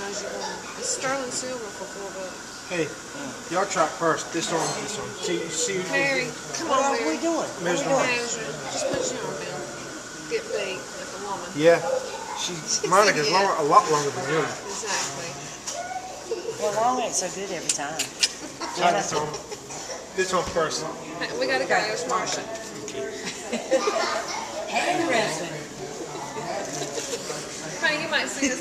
size you want. It's sterling silver for $4. Hey, y'all track first. This one, this one. See. Mary, come What on, are we Mary. doing? Mary's What are we doing? Measure. Just put your arm down. Get big like a woman. Yeah. Monica's Yeah. a lot longer than yours. Exactly. Well, long ain't so good every time. Try this one. This one first. Hey, we gotta go. There's Marsha. Hand wrestling. Honey, you might see this.